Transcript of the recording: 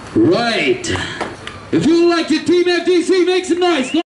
Right. If you would like to Team FDC, make some noise.